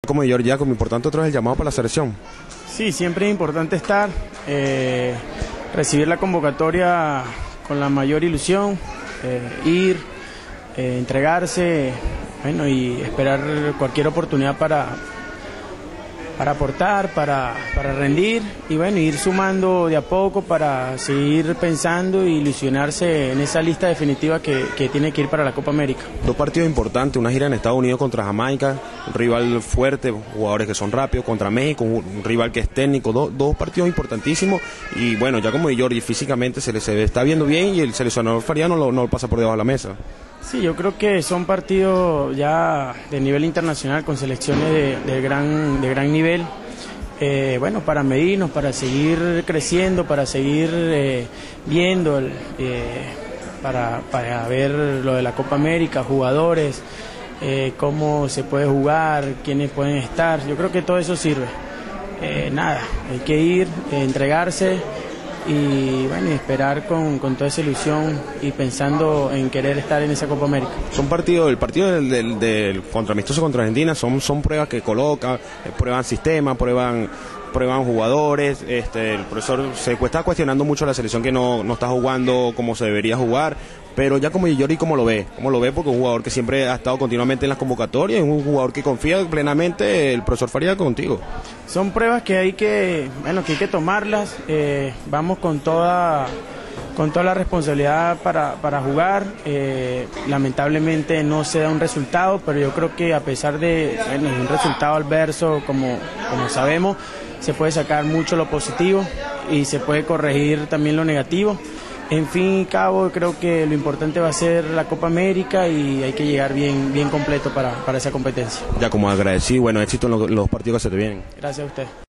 Como Georgia, como importante otro es el llamado para la selección. Sí, siempre es importante estar, recibir la convocatoria con la mayor ilusión, ir, entregarse, bueno, y esperar cualquier oportunidad para aportar, para rendir y bueno, ir sumando de a poco para seguir pensando y ilusionarse en esa lista definitiva que tiene que ir para la Copa América. Dos partidos importantes, una gira en Estados Unidos contra Jamaica, un rival fuerte, jugadores que son rápidos, contra México, un rival que es técnico, dos partidos importantísimos y bueno, ya como Jordi físicamente se está viendo bien y el seleccionador Faría no lo pasa por debajo de la mesa. Sí, yo creo que son partidos ya de nivel internacional con selecciones de gran nivel. Bueno, para medirnos, para seguir creciendo, para seguir viendo, para ver lo de la Copa América, jugadores, cómo se puede jugar, quiénes pueden estar. Yo creo que todo eso sirve. Nada, hay que ir, entregarse y bueno, esperar con toda esa ilusión y pensando en querer estar en esa Copa América. Son el partido del contra amistoso contra Argentina son pruebas que colocan, prueban sistemas, prueban jugadores. El profesor se está cuestionando mucho la selección que no está jugando como se debería jugar, pero ya como Jordi, ¿cómo lo ve? Porque es un jugador que siempre ha estado continuamente en las convocatorias, es un jugador que confía plenamente el profesor Faría contigo. Son pruebas que hay que tomarlas, vamos con toda la responsabilidad para jugar. Lamentablemente no se da un resultado, pero yo creo que a pesar de un resultado adverso, como sabemos, se puede sacar mucho lo positivo y se puede corregir también lo negativo. En fin y cabo, creo que lo importante va a ser la Copa América y hay que llegar bien completo para esa competencia. Ya como agradecido, bueno, éxito en los partidos que se te vienen. Gracias a usted.